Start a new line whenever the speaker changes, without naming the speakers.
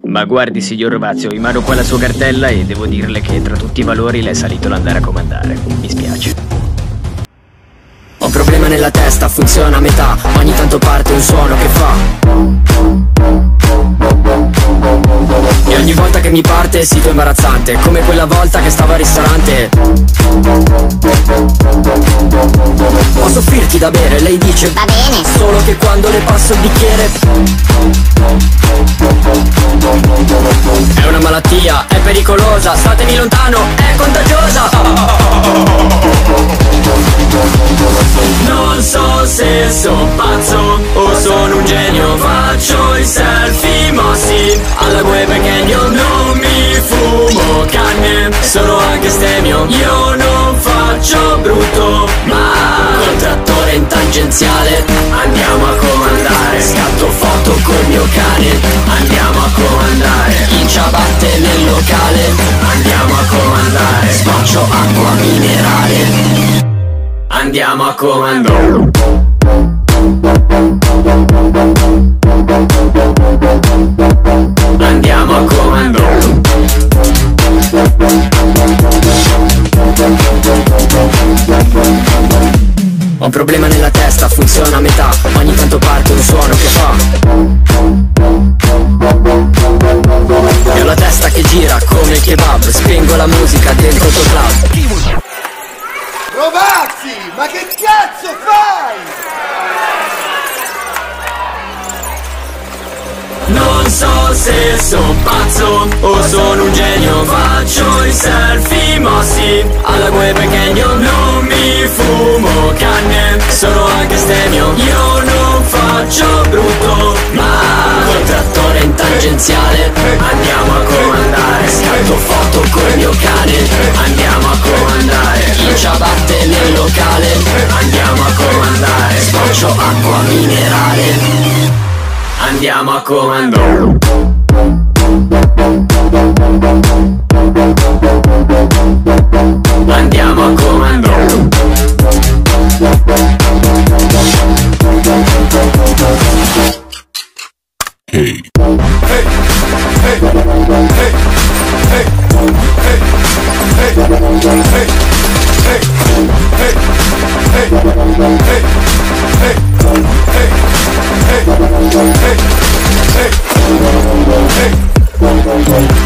Ma guardi, signor Rovazio, in mano qua la sua cartella e devo dirle che tra tutti i valori le è salito l'andare a comandare. Mi spiace.
Ho un problema nella testa, funziona a metà, ogni tanto parte un suono che fa. E ogni volta che mi parte è sito imbarazzante, come quella volta che stavo al ristorante. Posso offrirti da bere? Lei dice
va bene,
solo che quando le passo il bicchiere. È una malattia, è pericolosa, statemi lontano, è contagiosa. Non so se sono pazzo o sono un genio, faccio i selfie mossi alla Gueva Canyon. Non mi fumo canne, sono anche stemio, io non faccio brutto, ma col trattore in tangenziale andiamo a comandare. Scatto foto col mio cane, andiamo a comandare. In ciabatte nel locale, andiamo a comandare. Sboccio acqua minerale, andiamo a comando. Andiamo a comando. Ho un problema nella testa, funziona a metà, ogni tanto parte un suono che fa. E ho la testa che gira come il kebab, spengo la musica dentro il tuo club.
Rovazzi, ma che cazzo fai?
Non so se sono pazzo o sono un genio, faccio i selfie mossi alla Gueva Canyon. Non mi fumo canne, sono anche stemio, io non faccio brutto, ma col trattore in tangenziale andiamo a comandare. Scatto foto col mio cane, andiamo a comandare. In ciabatte nel locale, andiamo a comandare. Sboccio acqua minerale, andiamo a comando. Andiamo a comando.
Hey. Hey. Hey. Hey. Hey. Hey. Hey. Hey. Hey. Hey. Hey. Hey. Hey. Hey. Hey.